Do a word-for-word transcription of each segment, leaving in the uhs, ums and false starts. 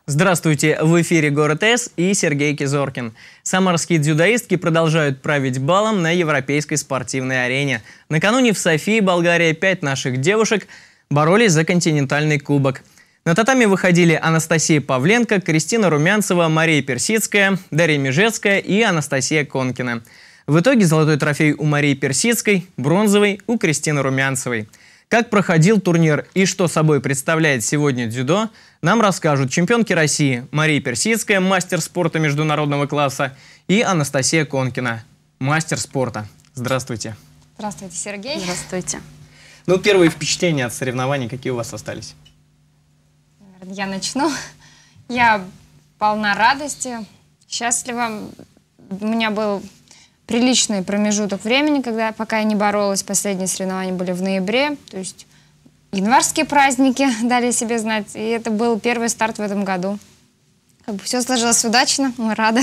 Здравствуйте, в эфире Город С и Сергей Кизоркин. Самарские дзюдоистки продолжают править балом на европейской спортивной арене. Накануне в Софии, Болгария, пять наших девушек боролись за континентальный кубок. На татами выходили Анастасия Павленко, Кристина Румянцева, Мария Персидская, Дарья Межецкая и Анастасия Конкина. В итоге золотой трофей у Марии Персидской, бронзовый у Кристины Румянцевой. Как проходил турнир и что собой представляет сегодня дзюдо, нам расскажут чемпионки России Мария Персидская, мастер спорта международного класса, и Анастасия Конкина, мастер спорта. Здравствуйте. Здравствуйте, Сергей. Здравствуйте. Ну, первые впечатления от соревнований, какие у вас остались? Я начну. Я полна радости, счастлива. У меня был приличный промежуток времени, когда, пока я не боролась. Последние соревнования были в ноябре, то есть январские праздники дали себе знать. И это был первый старт в этом году. Как бы все сложилось удачно, мы рады.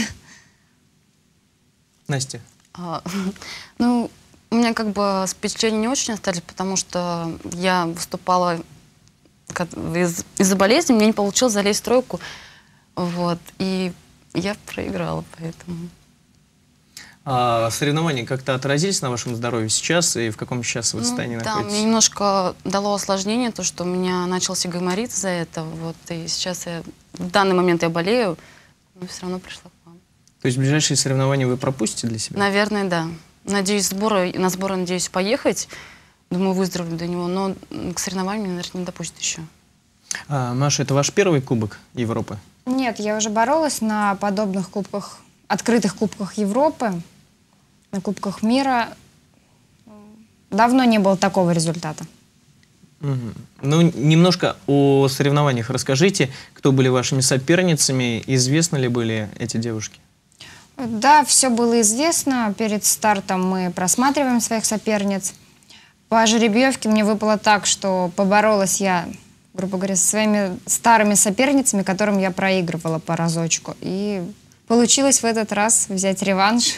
Настя? А, ну, у меня как бы впечатления не очень остались, потому что я выступала из- из-за болезни, мне не получилось залезть в тройку, вот, и я проиграла, поэтому... А соревнования как-то отразились на вашем здоровье сейчас и в каком сейчас вы состоянии Ну, да, находитесь? мне немножко дало осложнение то, что у меня начался гайморит из-за этого, вот, и сейчас я, в данный момент я болею, но все равно пришла к вам. То есть ближайшие соревнования вы пропустите для себя? Наверное, да. Надеюсь, сборы, на сборы надеюсь поехать, думаю, выздоровлю до него, но к соревнованиям меня, наверное, не допустят еще. А, Маша, это ваш первый кубок Европы? Нет, я уже боролась на подобных кубках, открытых кубках Европы, на кубках мира. Давно не было такого результата. Мгм. Ну, немножко о соревнованиях расскажите. Кто были вашими соперницами? Известны ли были эти девушки? Да, все было известно. Перед стартом мы просматриваем своих соперниц. По жеребьевке мне выпало так, что поборолась я, грубо говоря, со своими старыми соперницами, которым я проигрывала по разочку. И получилось в этот раз взять реванш.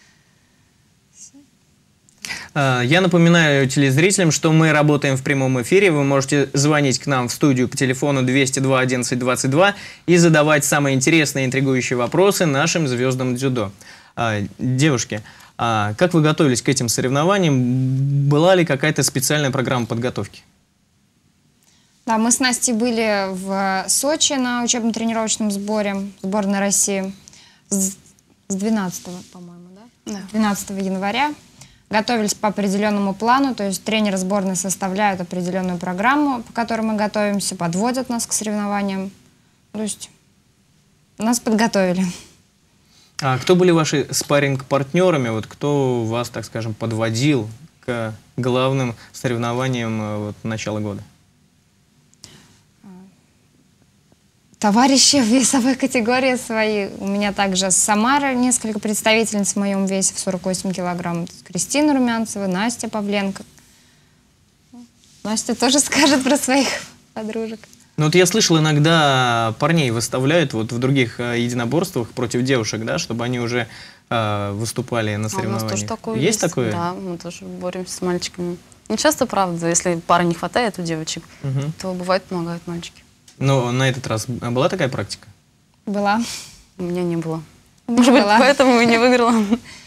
А, Я напоминаю телезрителям, что мы работаем в прямом эфире. Вы можете звонить к нам в студию по телефону двести два одиннадцать двадцать два и задавать самые интересные и интригующие вопросы нашим звездам дзюдо. А, Девушки, а как вы готовились к этим соревнованиям? Была ли какая-то специальная программа подготовки? Да, мы с Настей были в Сочи на учебно-тренировочном сборе сборной России с с двенадцатого, по-моему, да? Да. двенадцатого января. Готовились по определенному плану, то есть тренеры сборной составляют определенную программу, по которой мы готовимся, подводят нас к соревнованиям. То есть нас подготовили. А кто были ваши спарринг-партнерами? Вот кто вас, так скажем, подводил к главным соревнованиям э, вот, начала года? Товарищи в весовой категории свои. У меня также с Самары несколько представительниц в моем весе в сорок восемь килограмм. Кристина Румянцева, Настя Павленко. Настя тоже скажет про своих подружек. Ну вот я слышал, иногда парней выставляют вот в других э, единоборствах против девушек, да, чтобы они уже э, выступали на А у нас соревнованиях. тоже такое Есть такое? Да, мы тоже боремся с мальчиками. Не часто, правда, если пары не хватает у девочек, Мгм. то бывает помогают мальчики. Но на этот раз была такая практика? Была. У меня не было. меня Может быть, была. поэтому и не выиграла.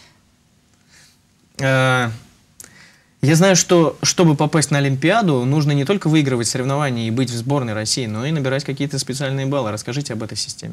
Э, Я знаю, что чтобы попасть на Олимпиаду, нужно не только выигрывать соревнования и быть в сборной России, но и набирать какие-то специальные баллы. Расскажите об этой системе.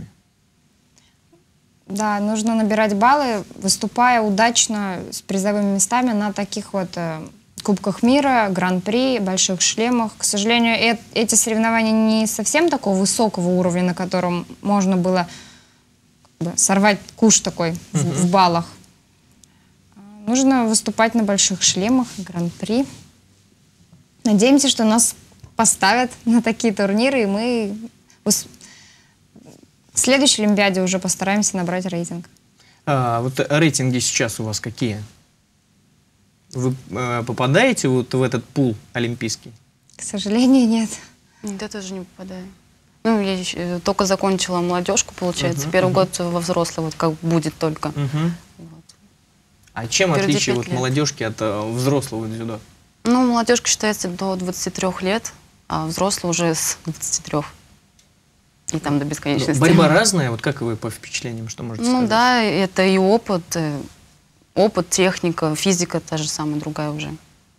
Да, нужно набирать баллы, выступая удачно с призовыми местами на таких вот э, Кубках мира, Гран-при, Больших шлемах. К сожалению, э эти соревнования не совсем такого высокого уровня, на котором можно было как бы сорвать куш такой в, в баллах. Нужно выступать на Больших шлемах, Гран-при. Надеемся, что нас поставят на такие турниры, и мы ус- к следующей Олимпиаде уже постараемся набрать рейтинг. А, вот рейтинги сейчас у вас какие? Вы э, попадаете вот в этот пул олимпийский? К сожалению, нет. Нет, я тоже не попадаю. Ну, я еще только закончила молодежку, получается. Мгм, Первый мгм. год во взрослый, вот как будет только. Мгм. Вот. А чем Впереди отличие пять вот лет. молодежки от э, взрослого дзюдо? Ну, молодежка считается до двадцати трёх лет, а взрослый уже с двадцати трёх. И там до бесконечности. Борьба разная, вот как вы по впечатлениям, что можете Ну сказать? да, это и опыт, э, опыт, техника, физика та же самая, другая уже.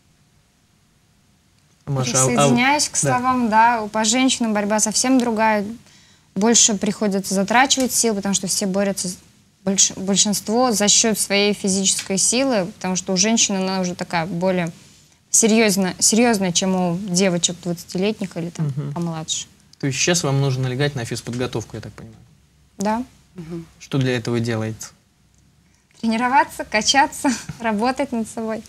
Маша, а- а- Присоединяюсь к да. словам, да, по женщинам борьба совсем другая. Больше приходится затрачивать сил, потому что все борются, больш- большинство за счет своей физической силы, потому что у женщины она уже такая более серьезно, серьезная, чем у девочек двадцатилетних или там Мгм. помладше. То есть сейчас вам нужно налегать на физподготовку, я так понимаю. Да. Что для этого делается? Тренироваться, качаться, работать над собой.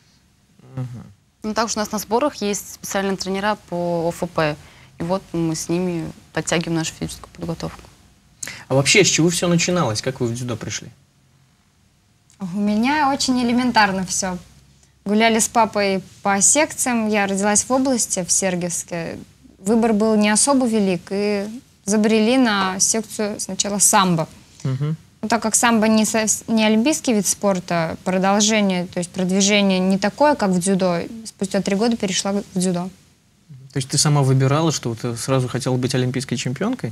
Ну, также у нас на сборах есть специальные тренера по О Ф П. И вот мы с ними подтягиваем нашу физическую подготовку. А вообще, с чего все начиналось? Как вы в дзюдо пришли? У меня очень элементарно все. Гуляли с папой по секциям. Я родилась в области, в Сергиевске. Выбор был не особо велик. И забрели на секцию сначала самбо. Мгм. Ну, так как самбо не, сов- не олимпийский вид спорта, продолжение, то есть продвижение не такое, как в дзюдо. Спустя три года перешла в дзюдо. То есть ты сама выбирала, что ты сразу хотела быть олимпийской чемпионкой?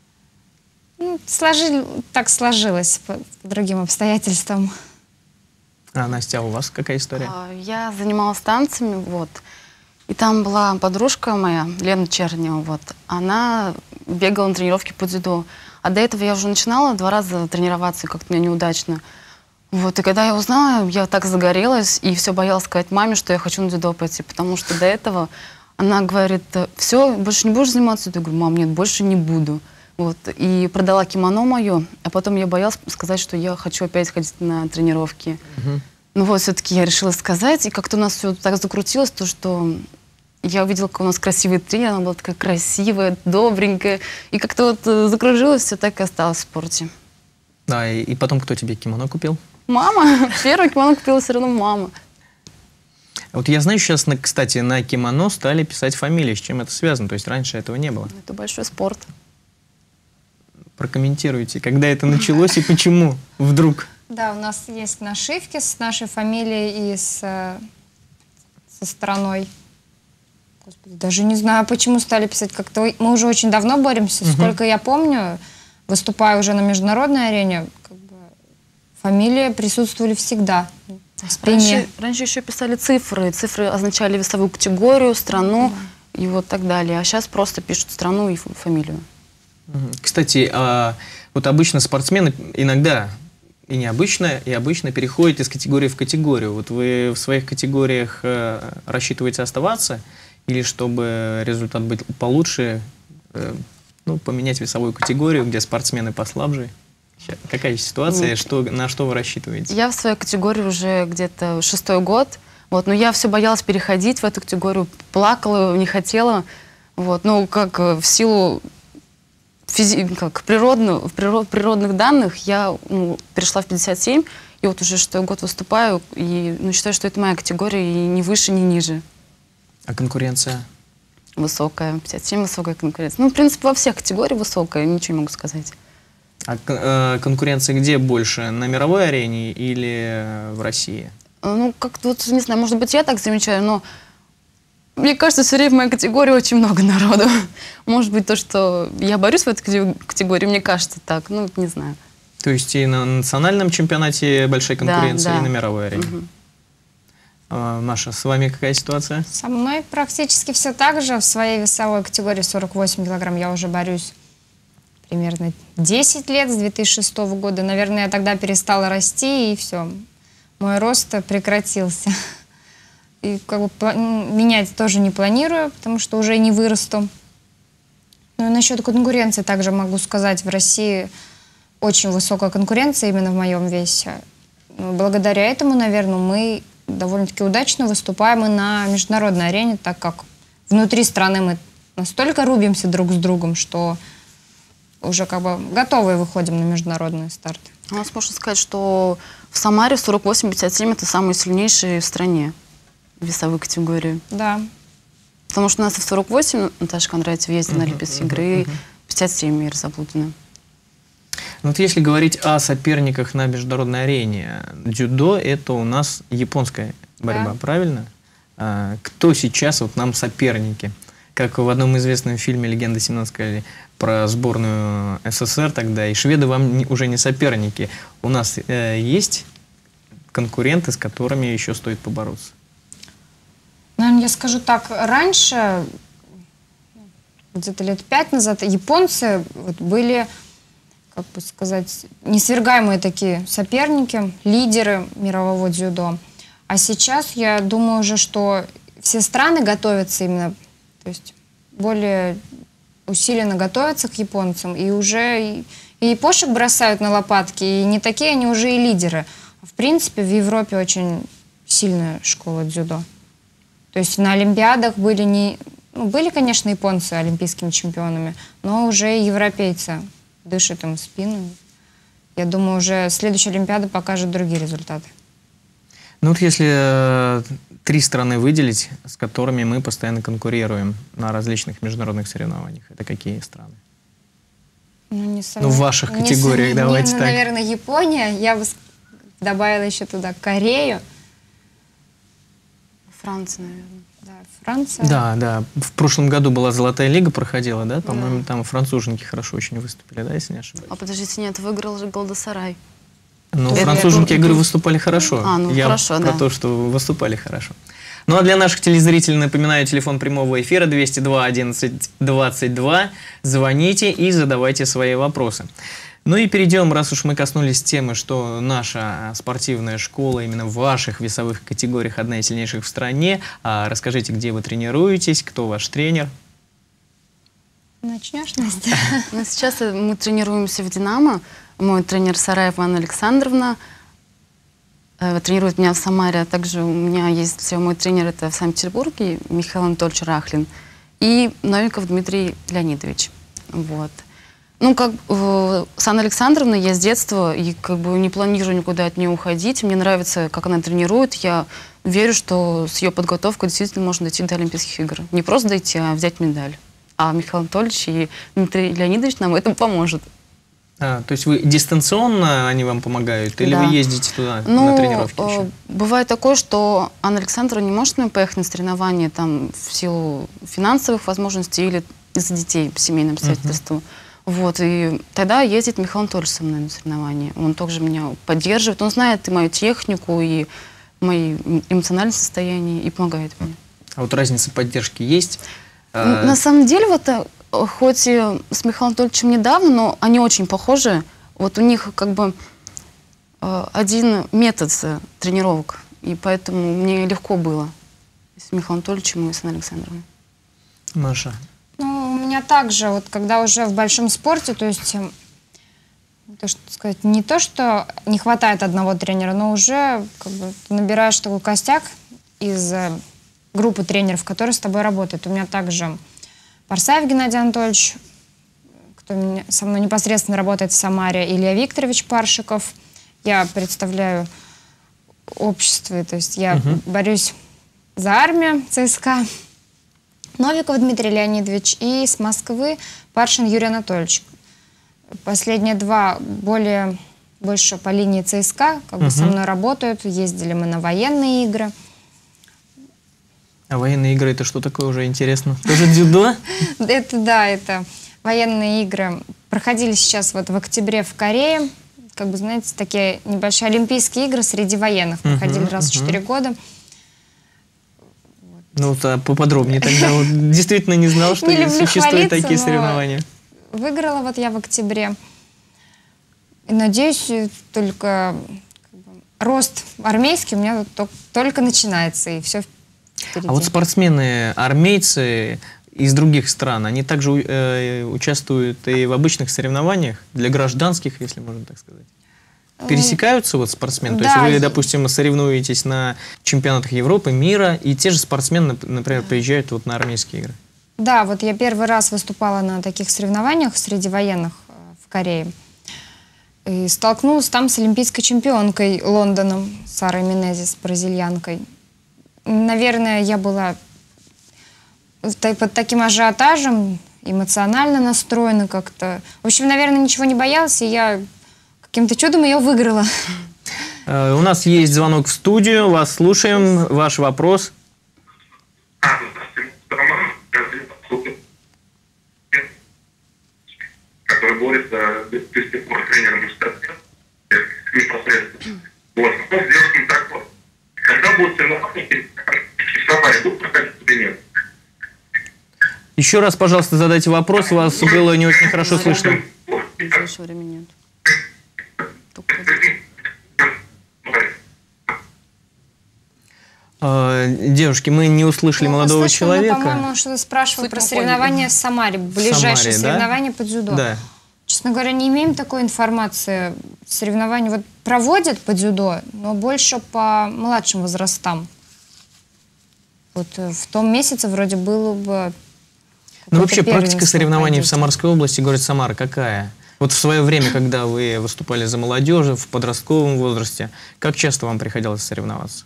Ну, сложили- так сложилось по, по другим обстоятельствам. А, Настя, а у вас какая история? А, Я занималась танцами, вот. И там была подружка моя, Лена Чернева, вот. Она бегала на тренировки по дзюдо. А до этого я уже начинала два раза тренироваться, и как-то у меня неудачно. Вот, и когда я узнала, я так загорелась и все боялась сказать маме, что я хочу на дзюдо пойти, потому что до этого она говорит: все, больше не будешь заниматься? Я говорю: мам, нет, больше не буду. Вот, и продала кимоно мое, а потом я боялась сказать, что я хочу опять ходить на тренировки. Мгм. Ну вот, все-таки я решила сказать, и как-то у нас все так закрутилось, то что я увидела, какой у нас красивый тренер, она была такая красивая, добренькая, и как-то вот э, закружилось, все так и осталось в спорте. Да, и, и потом кто тебе кимоно купил? Мама! Первый кимоно купила все равно мама. Вот я знаю, сейчас, на, кстати, на кимоно стали писать фамилии. С чем это связано? То есть раньше этого не было. Это большой спорт. Прокомментируйте, когда это началось и почему вдруг? Да, у нас есть нашивки с нашей фамилией и с, э, со страной. Господи, даже не знаю, почему стали писать как-то. Мы уже очень давно боремся. Мгм. Сколько я помню, выступая уже на международной арене, как бы, фамилии присутствовали всегда на спине. Раньше, раньше еще писали цифры. Цифры означали весовую категорию, страну и вот так далее. А сейчас просто пишут страну и ф- фамилию. Мгм. Кстати, а, вот обычно спортсмены иногда, и необычно, и обычно переходят из категории в категорию. Вот вы в своих категориях э, рассчитываете оставаться, или чтобы результат был получше, э, ну, поменять весовую категорию, где спортсмены послабже? Ща- Какая ситуация, Нет. что, на что вы рассчитываете? Я в своей категории уже где-то шестой год. Вот, но я все боялась переходить в эту категорию, плакала, не хотела. Вот, ну, как э, в силу физи как, природно, в приро- природных данных я ну, перешла в пятьдесят семь, и вот уже шестой год выступаю, и ну, считаю, что это моя категория, и ни выше, ни ниже. А конкуренция? Высокая, пятьдесят семь высокая конкуренция. Ну, в принципе, во всех категориях высокая, ничего не могу сказать. А кон- э, конкуренция где больше? На мировой арене или э, в России? Э, Ну, как-то вот, не знаю, может быть, я так замечаю, но мне кажется, все время в моей категории очень много народу. Может быть, то, что я борюсь в этой кате- категории, мне кажется так, ну, не знаю. То есть и на национальном чемпионате большая Да, конкуренция, да. и на мировой арене. Мгм. А, Маша, с вами какая ситуация? Со мной практически все так же. В своей весовой категории сорок восемь килограмм я уже борюсь примерно десять лет, с две тысячи шестого года. Наверное, я тогда перестала расти, и все. Мой рост прекратился. И как бы пла- м, менять тоже не планирую, потому что уже не вырасту. Ну и насчет конкуренции также могу сказать. В России очень высокая конкуренция именно в моем весе. Ну, благодаря этому, наверное, мы довольно-таки удачно выступаем и на международной арене, так как внутри страны мы настолько рубимся друг с другом, что уже как бы готовые выходим на международные старты. У нас можно сказать, что в Самаре сорок восемь пятьдесят семь это самые сильнейшие в стране весовые категории. Да. Потому что у нас и в сорок восемь Наташа Кондратьева ездила на Олимпийские игры, пятьдесят семь Ира Заблудина. Ну, вот если говорить о соперниках на международной арене, дзюдо — это у нас японская борьба, Да. правильно? А, кто сейчас вот нам соперники? как в одном известном фильме «Легенда семнадцать» сказали про сборную СССР тогда, и шведы вам не, уже не соперники. У нас э, есть конкуренты, с которыми еще стоит побороться? Наверное, я скажу так, раньше, где-то лет пять назад, японцы вот были, как бы сказать, несвергаемые такие соперники, лидеры мирового дзюдо. А сейчас, я думаю уже, что все страны готовятся именно, то есть более усиленно готовятся к японцам, и уже и, и япошек бросают на лопатки, и не такие они уже и лидеры. В принципе, в Европе очень сильная школа дзюдо. То есть на Олимпиадах были не... Ну, были, конечно, японцы олимпийскими чемпионами, но уже и европейцы дышат им в спину. Я думаю, уже следующая Олимпиада покажет другие результаты. Ну вот если э, три страны выделить, с которыми мы постоянно конкурируем на различных международных соревнованиях, это какие страны? Ну, не сам... ну в ваших не категориях, сам... давайте не, так. Наверное, Япония. Я бы добавила еще туда Корею. Франция, наверное. Да, Франция. Да, да. В прошлом году была Золотая лига, проходила, да? По-моему, Да. там француженки хорошо очень выступили, да, если не ошибаюсь? А подождите, нет, выиграл же Галдасарай. Ну, Это- француженки, я это- говорю, выступали хорошо. А, ну, я хорошо, про да. то, что выступали хорошо. Ну, а для наших телезрителей напоминаю, телефон прямого эфира двести два одиннадцать двадцать два. Звоните и задавайте свои вопросы. Ну и перейдем, раз уж мы коснулись темы, что наша спортивная школа именно в ваших весовых категориях одна из сильнейших в стране. А расскажите, где вы тренируетесь, кто ваш тренер? Начнешь, Настя? Ну, сейчас мы тренируемся в «Динамо». Мой тренер Сараева Анна Александровна э, тренирует меня в Самаре. А также у меня есть мой тренер, это в Санкт-Петербурге, Михаил Анатольевич Рахлин. И Новиков Дмитрий Леонидович. Вот. Ну, как э, с Анной Александровной я с детства и как бы не планирую никуда от нее уходить. Мне нравится, как она тренирует. Я верю, что с ее подготовкой действительно можно дойти до Олимпийских игр. Не просто дойти, а взять медаль. А Михаил Анатольевич и Дмитрий Леонидович нам в этом поможет. А, то есть вы дистанционно они вам помогают? Или Да. вы ездите туда Ну, на тренировки э, еще? бывает такое, что Анна Александровна не может с нами поехать на соревнования там, в силу финансовых возможностей или из-за детей по семейным обстоятельствам. Вот, и тогда ездит Михаил Анатольевич со мной на соревнования. Он также меня поддерживает. Он знает и мою технику, и мои эмоциональное состояние, и помогает мне. А вот разница поддержки есть? Н- На самом деле, вот, э, хоть и с Михаилом Анатольевичем недавно, но они очень похожи. Вот у них как бы э, один метод э, тренировок, и поэтому мне легко было с Михаилом Анатольевичем и с Анной Александровной. Маша. Ну, у меня также, вот когда уже в большом спорте, то есть, эм, то, что сказать, не то, что не хватает одного тренера, но уже как бы, ты набираешь такой костяк из э, группы тренеров, которые с тобой работают. У меня также Парсаев Геннадий Анатольевич, кто меня- со мной непосредственно работает в Самаре, Илья Викторович Паршиков. Я представляю общество, то есть я Мгм. борюсь за армию ЦСКА. Новиков Дмитрий Леонидович и с Москвы Паршин Юрий Анатольевич. Последние два более больше по линии ЦСКА, как бы со Мгм. мной работают. Ездили мы на военные игры. А военные игры это что такое уже интересно? Тоже дзюдо? Это да, это военные игры проходили сейчас вот в октябре в Корее. Как бы, знаете, такие небольшие олимпийские игры среди военных Мгм, проходили раз в мгм. четыре года. Ну, вот, а поподробнее тогда. Вот действительно не знал, что Не люблю существуют хвалиться, такие но соревнования. Выиграла вот я в октябре. И надеюсь, э, только как бы, рост армейский у меня то- только начинается, и все впереди. А вот спортсмены, армейцы из других стран, они также э, участвуют и в обычных соревнованиях для гражданских, если можно так сказать. Пересекаются вот спортсмены? То да, есть вы, и- допустим, соревнуетесь на чемпионатах Европы, мира, и те же спортсмены, нап- например, приезжают вот на армейские игры. Да, вот я первый раз выступала на таких соревнованиях среди военных э, в Корее. И столкнулась там с олимпийской чемпионкой Лондоном, Сарой Менезис, бразильянкой. Наверное, я была в та- под таким ажиотажем, эмоционально настроена как-то. В общем, наверное, ничего не боялась, и я каким-то чудом ее выиграла. Э, У нас есть звонок в студию, вас слушаем, ваш вопрос. который борется с сих пор тренером непосредственно. Вот. Но сделать не так вот. Когда будут соревнования, часовая идут проходить или нет? Еще раз, пожалуйста, задайте вопрос, вас было не очень хорошо слышно. Больше времени нет. Девушки, мы не услышали Ну, молодого слышно, человека. Но, по-моему, что-то спрашивал Суть про мы соревнования в Самаре, ближайшие Самаре, да? соревнования по дзюдо. Да. Честно говоря, не имеем такой информации. Соревнования вот проводят по дзюдо, но больше по младшим возрастам. Вот э, в том месяце вроде было бы... Ну, вообще, какое-то практика первенство соревнований в пройдет. Самарской области, город Самара, какая? Вот в свое время, когда вы выступали за молодежь, в подростковом возрасте, как часто вам приходилось соревноваться?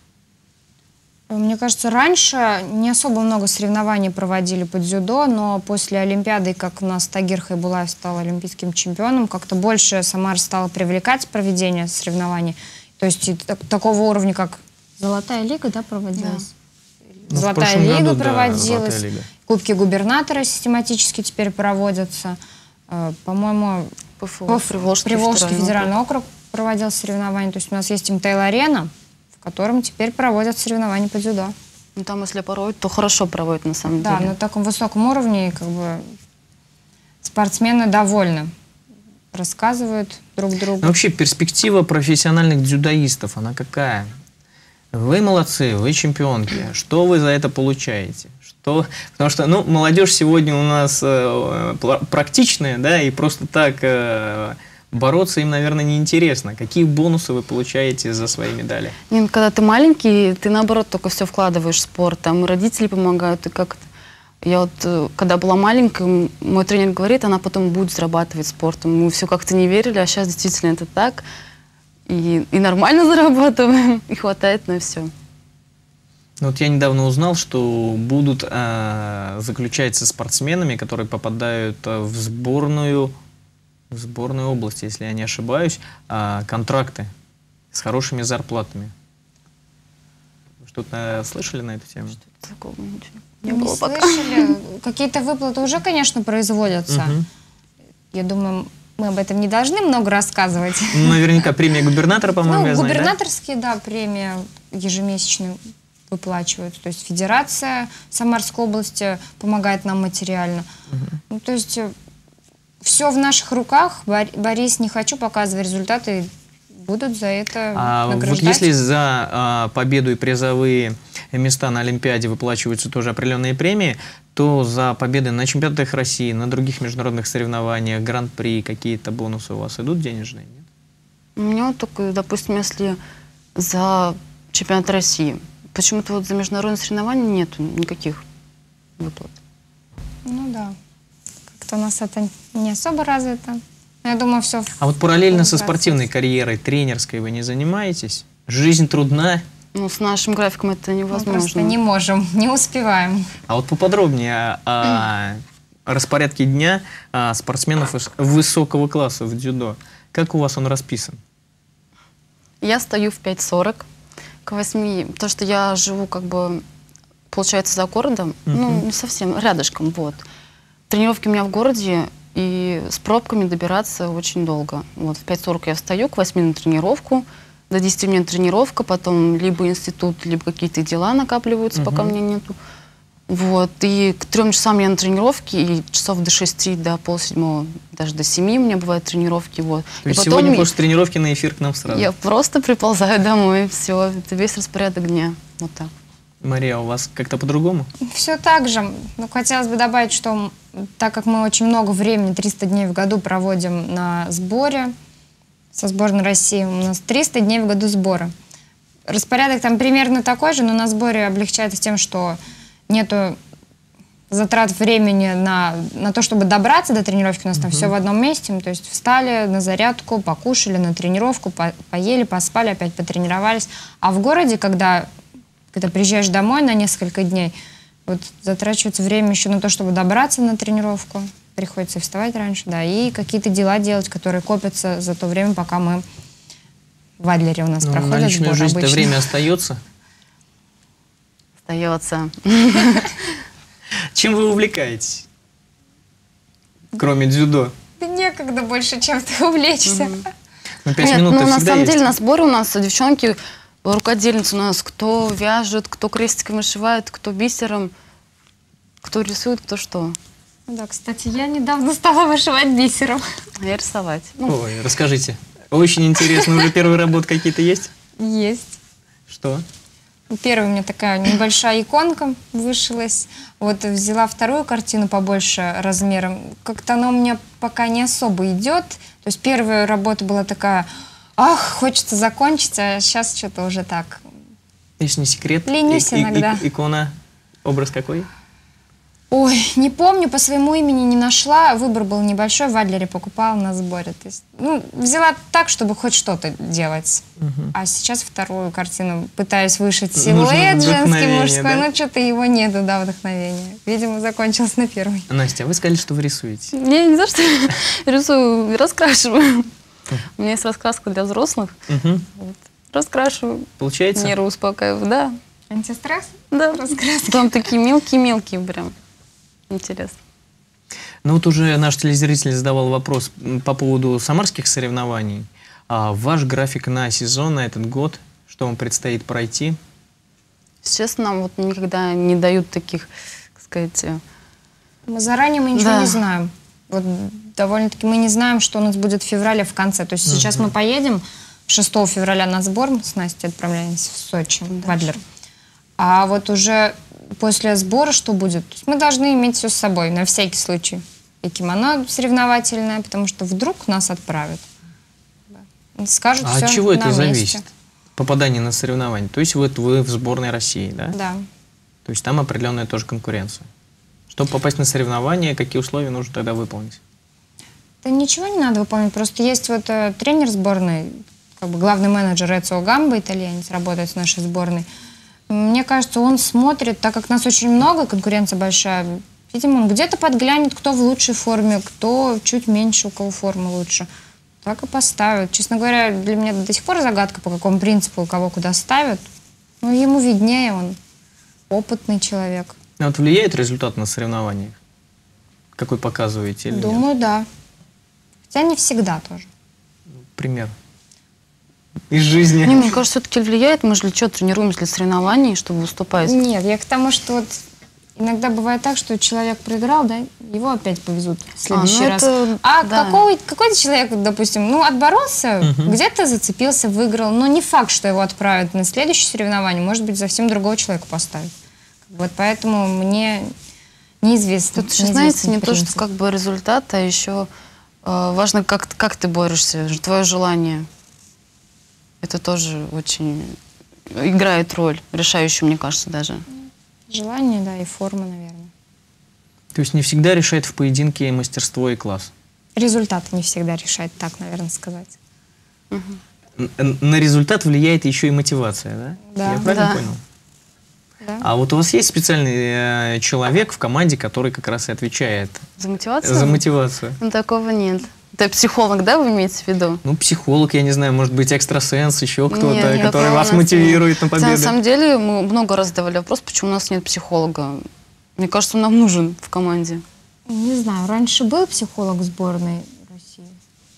Мне кажется, раньше не особо много соревнований проводили по дзюдо, но после Олимпиады, как у нас Тагир Хайбулаев стал олимпийским чемпионом, как-то больше Самара стала привлекать проведение соревнований. То есть и так- такого уровня, как Золотая лига, да, проводилась? Ну, в Золотая прошлом лига году, да, проводилась, Золотая лига. Кубки губернатора систематически теперь проводятся. Э, По-моему, ПФО, Пф, Приволжский Приволжский федеральный федеральный округ проводил соревнования. То есть у нас есть МТЛ-арена, в котором теперь проводят соревнования по дзюдо. Ну, там, если проводят, то хорошо проводят, на самом Да, деле. на таком высоком уровне, и как бы спортсмены довольны. Рассказывают друг другу. Ну, вообще, перспектива профессиональных дзюдоистов, она какая? Вы молодцы, вы чемпионки. Что вы за это получаете? Что... Потому что, ну, молодежь сегодня у нас э, практичная, да, и просто так э, бороться им, наверное, неинтересно. Какие бонусы вы получаете за свои медали? Не, когда ты маленький, ты, наоборот, только все вкладываешь в спорт. Там и родители помогают, и как-то... Я вот, э, когда была маленькая, м- мой тренер говорит, она потом будет зарабатывать спортом. Мы все как-то не верили, а сейчас действительно это так. И, и нормально зарабатываем, и хватает на все. Ну, вот я недавно узнал, что будут э, заключать со спортсменами, которые попадают э, в сборную, в сборную область, если я не ошибаюсь, э, контракты с хорошими зарплатами. Вы что-то слышали на эту тему? Такого ничего Не, не было пока. слышали. Какие-то выплаты уже, конечно, производятся. Мгм. Я думаю, мы об этом не должны много рассказывать. Ну, наверняка премия губернатора, по-моему, Ну, я знаю, да? губернаторские, да, премии ежемесячно выплачивают. То есть федерация Самарской области помогает нам материально. Ну, то есть все в наших руках. Бор- Борис, не хочу показывать результаты, будут за это А вот награждать. если за а, победу и призовые места на Олимпиаде выплачиваются тоже определенные премии, то за победы на чемпионатах России, на других международных соревнованиях, гран-при, какие-то бонусы у вас идут денежные? Нет? У меня вот только, допустим, если за чемпионат России, почему-то вот за международные соревнования нету никаких выплат. Ну да. Как-то у нас это не особо развито. Но я думаю, все. А вот параллельно со спортивной карьерой, тренерской вы не занимаетесь? Жизнь трудна. Ну, с нашим графиком это Мы невозможно. просто не можем, не успеваем. А вот поподробнее о, о распорядке дня а, спортсменов выс- высокого класса в дзюдо. Как у вас он расписан? Я стою в пять сорок, к восьми, потому что я живу как бы, получается, за городом, ну, не совсем, рядышком, вот. Тренировки у меня в городе, и с пробками добираться очень долго. Вот в пять сорок я встаю, к восьми на тренировку, до десяти у меня тренировка, потом либо институт, либо какие-то дела накапливаются, пока меня нету. Вот, и к трем часам я на тренировке, и часов до шести, до полседьмого, даже до семи у меня бывают тренировки, вот. То И есть потом сегодня я- после тренировки на эфир к нам сразу. я просто приползаю домой, все, это весь распорядок дня, вот так. Мария, у вас как-то по-другому? Все так же. Ну, хотелось бы добавить, что м, так как мы очень много времени, триста дней в году проводим на сборе со сборной России, у нас триста дней в году сбора. Распорядок там примерно такой же, но на сборе облегчается тем, что нету затрат времени на, на то, чтобы добраться до тренировки. У нас там все в одном месте. Ну, то есть встали на зарядку, покушали на тренировку, по- поели, поспали, опять потренировались. А в городе, когда, когда приезжаешь домой на несколько дней, вот затрачивается время еще на то, чтобы добраться на тренировку. Приходится вставать раньше, да, и какие-то дела делать, которые копятся за то время, пока мы в Адлере у нас Ну, проходит на личную сбор жизнь-то обычно. время остается. Остается. Чем вы увлекаетесь? Кроме дзюдо. Да не, некогда больше чем-то увлечься. Ну, пять Нет, минут ну, на всегда самом есть. деле на сборе у нас девчонки, рукодельницы у нас, кто вяжет, кто крестиком вышивает, кто бисером, кто рисует, кто что. Да, кстати, я недавно стала вышивать бисером. А я рисовать. Ну, Ой, расскажите. Очень интересно, уже первые работы какие-то есть? Есть. Что? Первая у меня такая небольшая иконка вышилась. Вот взяла вторую картину побольше размером. Как-то она у меня пока не особо идет. То есть первая работа была такая, ах, хочется закончить, а сейчас что-то уже так. Если не секрет, Ленюсь и- и- иногда. и- икона, образ какой? Ой, не помню, по своему имени не нашла. Выбор был небольшой, в Адлере покупала на сборе. То есть, ну, взяла так, чтобы хоть что-то делать. А сейчас вторую картину пытаюсь вышить Нужно силуэт женский, вдохновение, мужской, да? но что-то его нету, да, вдохновения. Видимо, закончилось на первой. Настя, а вы сказали, что вы рисуете. я не за что рисую, раскрашиваю. У меня есть раскраска для взрослых. Мгм. Вот. Раскрашиваю, Получается? нервы успокаиваю, да. Антистресс? Да. Раскраски. Там такие мелкие-мелкие прям. Интересно. Ну вот уже наш телезритель задавал вопрос м, по поводу самарских соревнований. А ваш график на сезон, на этот год, что вам предстоит пройти? Если честно, нам вот никогда не дают таких, как сказать, э, Мы заранее мы ничего Да. не знаем. Вот довольно-таки мы не знаем, что у нас будет в феврале в конце. То есть сейчас мы поедем шестого февраля на сбор, мы с Настей отправляемся в Сочи, в Адлер. А вот уже после сбора что будет? То есть мы должны иметь все с собой, на всякий случай. И кимоно соревновательное, потому что вдруг нас отправят. Да. Скажут, А все от чего на это месте. зависит? Попадание на соревнования. То есть вот вы в сборной России, да? Да. То есть там определенная тоже конкуренция. Чтобы попасть на соревнования, какие условия нужно тогда выполнить? Да ничего не надо выполнять. Просто есть вот э, тренер сборной, как бы главный менеджер Эцио Гамбо, итальянец, работает в нашей сборной. Мне кажется, он смотрит, так как нас очень много, конкуренция большая, видимо, он где-то подглянет, кто в лучшей форме, кто чуть меньше, у кого форма лучше. Так и поставят. Честно говоря, для меня до сих пор загадка, по какому принципу, кого куда ставят. Ну, ему виднее, он опытный человек. А вот влияет результат на соревнованиях? Какой показываете или нет? Думаю, да. Хотя не всегда тоже. Пример. Из жизни. Не, мне кажется, все-таки влияет. Мы же для чего тренируемся для соревнований, чтобы выступать. Нет, я к тому, что вот иногда бывает так, что человек проиграл, да, его опять повезут в следующий ну раз. это- А да. какой, какой-то человек, допустим, ну, отборолся, где-то зацепился, выиграл, но не факт, что его отправят на следующее соревнование, может быть, совсем другого человека поставят. Вот поэтому мне неизвестно. Тут еще, неизвестен знаете, не то, что принцип. как бы результат, а еще э, важно, как, как ты борешься, ж- твое желание. Это тоже очень играет роль, решающую, мне кажется, даже. Желание, да, и форма, наверное. То есть не всегда решает в поединке мастерство и класс. Результат не всегда решает, так, наверное, сказать. Н- н- На результат влияет еще и мотивация, да? Да. Я правильно Да. понял? Да? А вот у вас есть специальный э, человек в команде, который как раз и отвечает За мотивацию? за мотивацию? Ну, такого нет. Это психолог, да, вы имеете в виду? Ну, психолог, я не знаю, может быть, экстрасенс, еще кто-то, Нет, который такого вас у нас мотивирует на нет. победу. На самом деле, мы много раз задавали вопрос, почему у нас нет психолога. Мне кажется, он нам нужен в команде. Не знаю, раньше был психолог сборной России,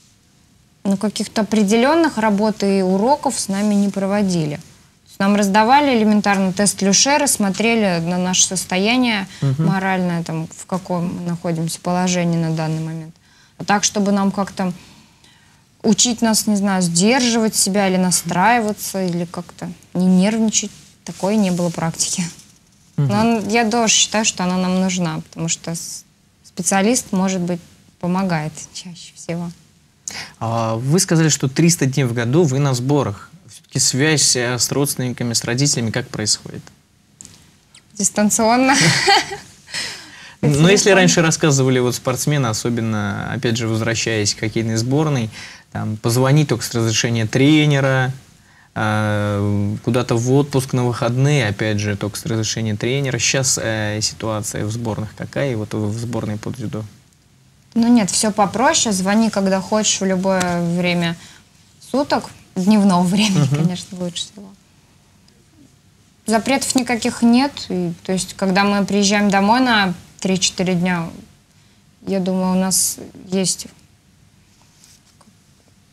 но каких-то определенных работ и уроков с нами не проводили. То есть нам раздавали элементарно тест Люшера, смотрели на наше состояние моральное, там, в каком мы находимся положении на данный момент. А так, чтобы нам как-то учить нас, не знаю, сдерживать себя или настраиваться, или как-то не нервничать, такой не было практики. Но он- я тоже считаю, что она нам нужна, потому что с- специалист, может быть, помогает чаще всего. А вы сказали, что триста дней в году вы на сборах. Все-таки связь э, с родственниками, с родителями как происходит? Дистанционно. Но если раньше рассказывали вот спортсмены, особенно, опять же, возвращаясь к хоккейной сборной, там, позвонить только с разрешения тренера, э, куда-то в отпуск на выходные, опять же, только с разрешения тренера. Сейчас э, ситуация в сборных какая, и вот вы в сборной по дзюдо? Ну нет, все попроще. Звони, когда хочешь, в любое время суток. Дневного времени, конечно, лучше всего. Запретов никаких нет. И, то есть, когда мы приезжаем домой на три-четыре дня, я думаю, у нас есть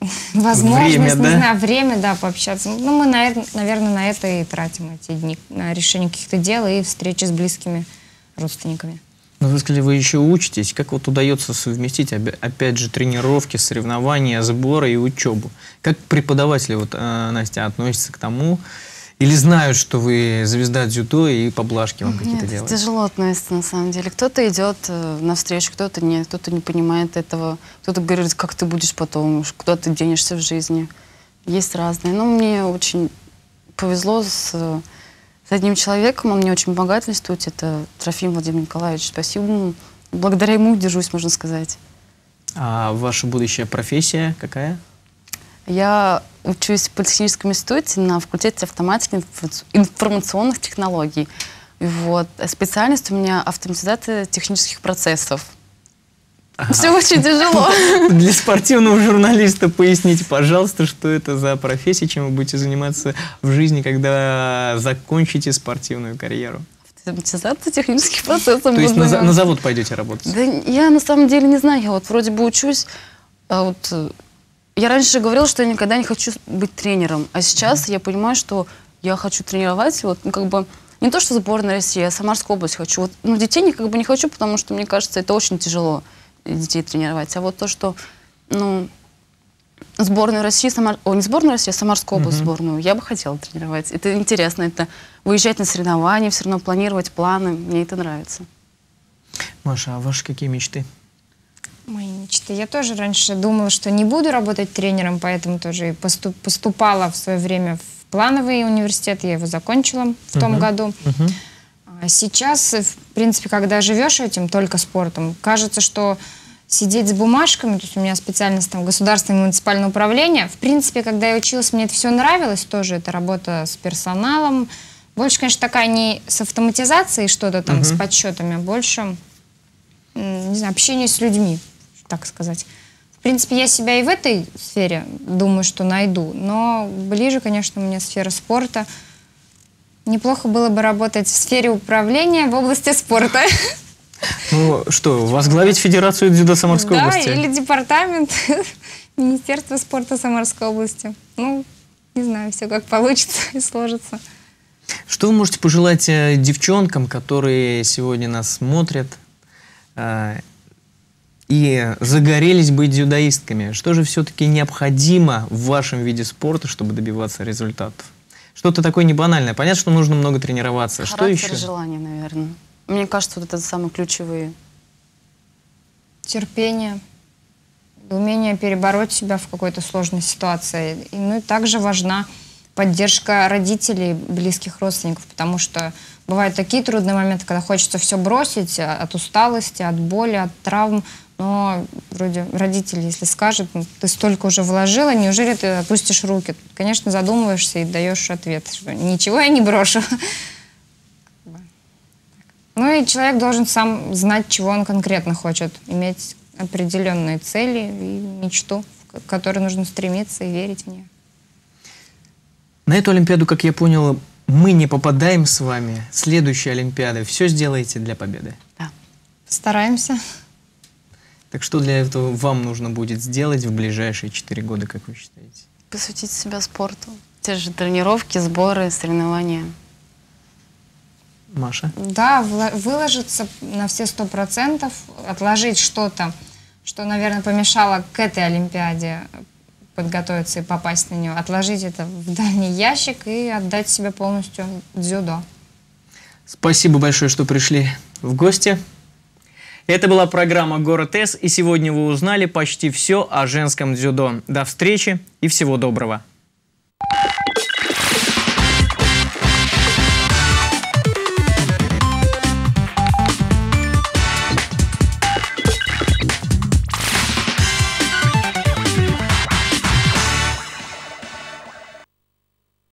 возможность, время, не да? знаю, время, да, пообщаться. Ну, мы, наверное, на это и тратим эти дни, на решение каких-то дел и встречи с близкими родственниками. Ну, вы сказали, вы еще учитесь. Как вот удается совместить, опять же, тренировки, соревнования, сборы и учебу? Как преподаватели, вот, Настя, относятся к тому, или знают, что вы звезда дзюдо и поблажки вам какие-то делают? Тяжело относится, на самом деле. Кто-то идет э, навстречу, кто-то нет, кто-то не понимает этого, кто-то говорит, как ты будешь потом, куда ты денешься в жизни. Есть разные. Но мне очень повезло с, с одним человеком, он мне очень помогает в институте, это Трофим Владимир Николаевич. Спасибо ему. Благодаря ему держусь, можно сказать. А ваша будущая профессия какая? Я учусь в Политехническом институте на факультете автоматики и информационных технологий. И вот. Специальность у меня автоматизация технических процессов. Ага. Все очень тяжело. Для спортивного журналиста поясните, пожалуйста, что это за профессия, чем вы будете заниматься в жизни, когда закончите спортивную карьеру? Автоматизация технических процессов. То есть на, на завод пойдете работать? Да я на самом деле не знаю. Я вот вроде бы учусь, а вот... Я раньше говорила, что я никогда не хочу быть тренером, а сейчас mm-hmm. я понимаю, что я хочу тренировать, вот, ну, как бы, не то, что сборная России, а Самарскую область хочу. Вот, ну, детей не, как бы, не хочу, потому что, мне кажется, это очень тяжело детей тренировать. А вот то, что, ну, сборную России, Самар... О, не сборную России, а Самарскую область mm-hmm. сборную, я бы хотела тренировать. Это интересно, это выезжать на соревнования, все равно планировать планы, мне это нравится. Маша, а ваши какие мечты? Мои мечты. Я тоже раньше думала, что не буду работать тренером, поэтому тоже и поступ, поступала в свое время в плановый университет. Я его закончила в том uh-huh. году. Uh-huh. А сейчас, в принципе, когда живешь этим, только спортом, кажется, что сидеть с бумажками, то есть у меня специальность там государственное муниципальное управление. В принципе, когда я училась, мне это все нравилось тоже. Это работа с персоналом. Больше, конечно, такая не с автоматизацией что-то там, uh-huh. с подсчетами, а больше, не знаю, общение с людьми, так сказать. В принципе, я себя и в этой сфере думаю, что найду, но ближе, конечно, мне сфера спорта. Неплохо было бы работать в сфере управления в области спорта. Ну что, возглавить Федерацию дзюдо Самарской да, области? Да, или департамент Министерства спорта Самарской области. Ну, не знаю, все как получится и сложится. Что вы можете пожелать девчонкам, которые сегодня нас смотрят, и загорелись быть дзюдоистками? Что же все-таки необходимо в вашем виде спорта, чтобы добиваться результатов? Что-то такое небанальное. Понятно, что нужно много тренироваться. Характер, что еще? Желание, наверное. Мне кажется, вот это самые ключевые. Терпение. Умение перебороть себя в какой-то сложной ситуации. И, ну и также важна поддержка родителей, близких родственников, потому что бывают такие трудные моменты, когда хочется все бросить от усталости, от боли, от травм, но вроде родители, если скажут, ну, ты столько уже вложила, неужели ты опустишь руки? Конечно, задумываешься и даешь ответ, что ничего я не брошу. Ну и человек должен сам знать, чего он конкретно хочет, иметь определенные цели и мечту, к которой нужно стремиться и верить в нее. На эту Олимпиаду, как я понял, мы не попадаем с вами. Следующая Олимпиада. Все сделаете для победы? Да. Стараемся. Так что для этого вам нужно будет сделать в ближайшие четыре года, как вы считаете? Посвятить себя спорту. Те же тренировки, сборы, соревнования. Маша? Да, выложиться на все сто процентов, отложить что-то, что, наверное, помешало к этой Олимпиаде подготовиться и попасть на нее, отложить это в дальний ящик и отдать себе полностью дзюдо. Спасибо большое, что пришли в гости. Это была программа «Город С», и сегодня вы узнали почти все о женском дзюдо. До встречи и всего доброго!